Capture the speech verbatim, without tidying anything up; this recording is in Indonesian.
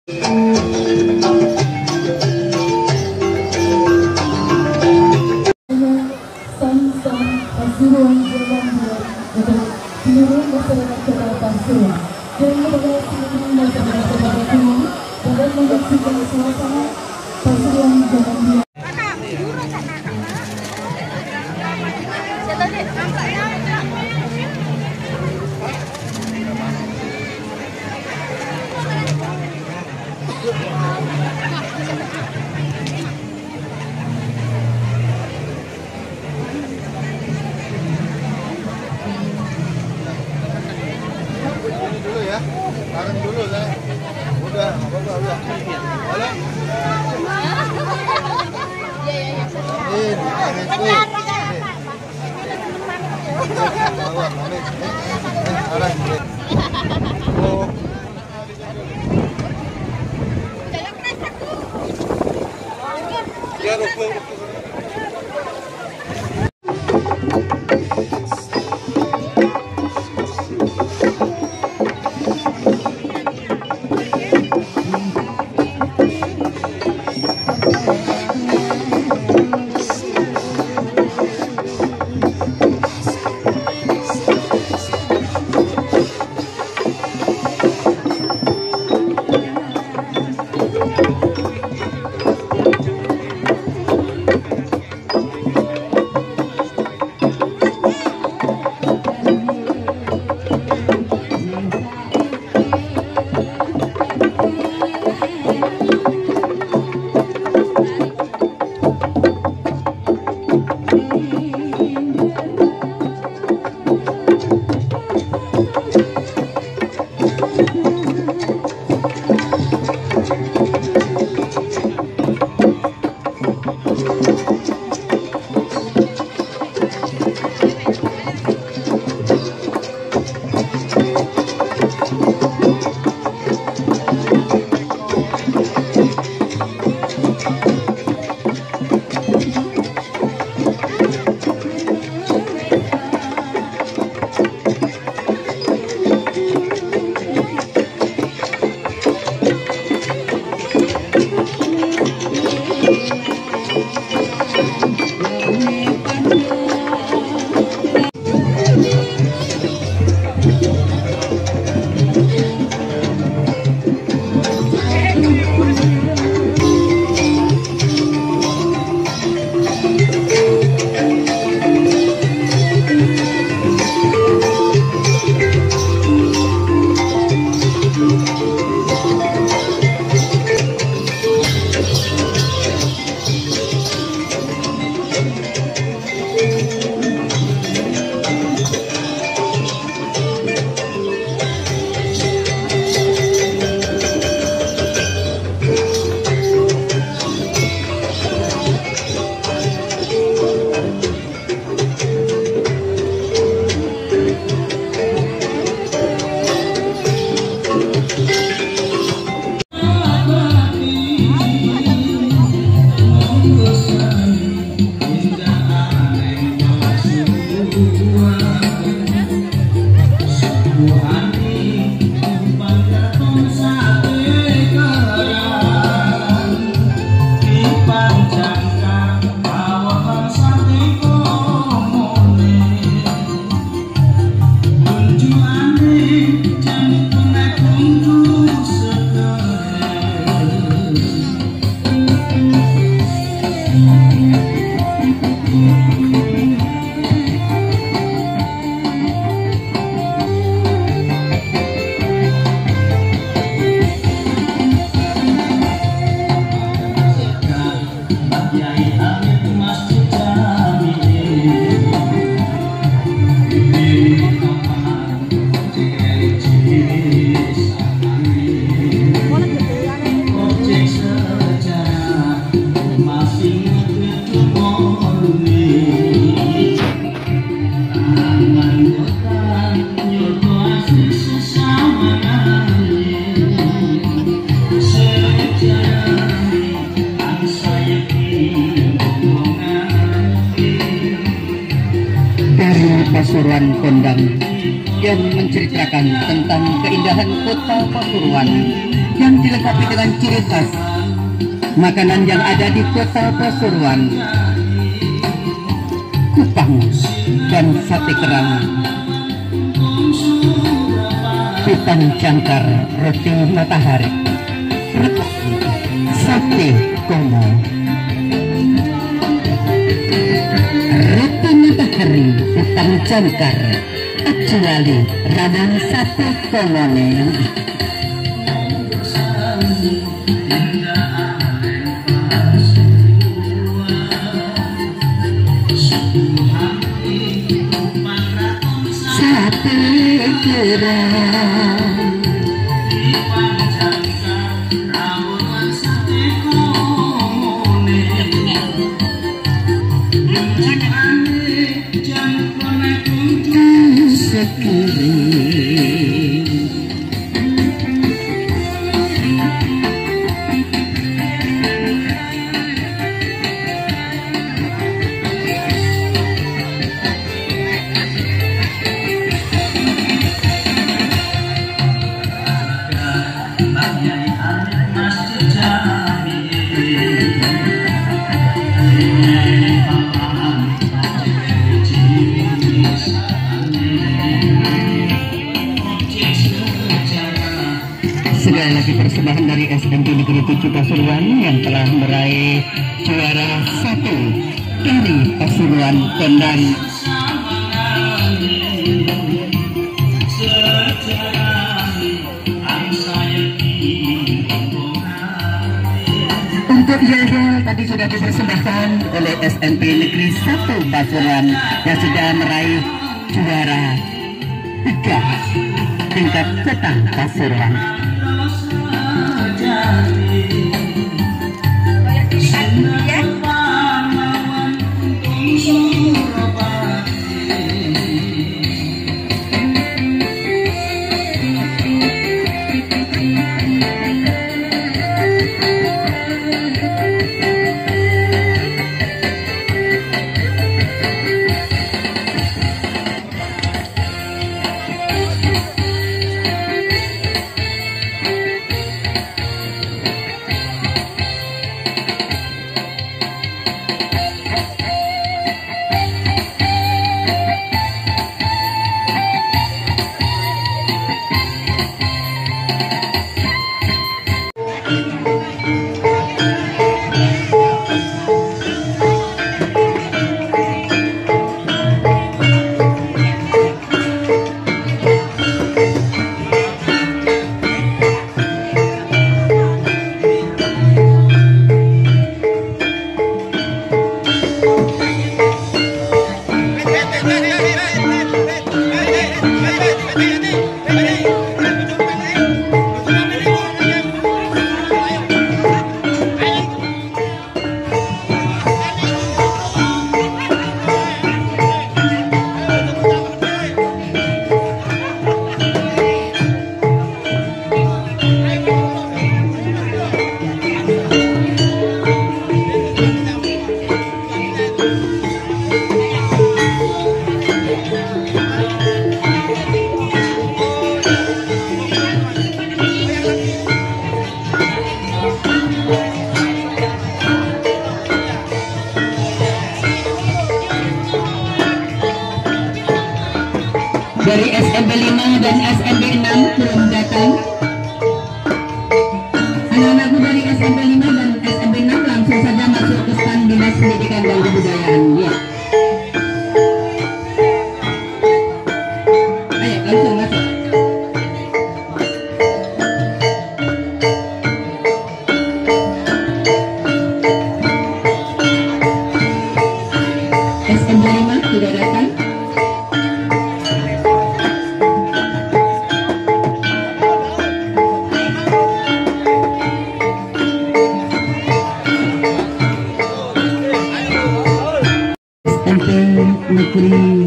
Dulu ya, bareng dulu saya. Udah, apa-apa udah. Halo. Ini, ini. Bawa, ini. Eh, arah. Oh. Ya, rukun. Pasuruan Kondang yang menceritakan tentang keindahan kota Pasuruan yang dilengkapi dengan ciri khas makanan yang ada di kota Pasuruan, kupang dan sate kerang, pisang cangkar, roti matahari, sate komo, roti matahari, pisang cangkar, kecuali radang sate komone. Sate kerang, sekali lagi persembahan dari S M P Negeri tujuh Pasuruan yang telah meraih juara satu dari Pasuruan Kondang. Untuk yel-yel tadi sudah dipersembahkan oleh S M P Negeri satu Pasuruan yang sudah meraih juara tiga tingkat kota Pasuruan. Dari S M P lima dan S M P enam belum datang. Anak-anakku dari S M P lima dan S M P enam langsung saja masuk ke stand Dinas Pendidikan dan Kebudayaan. Ya. Ayo langsung masuk. S M P lima sudah datang. S M P Negeri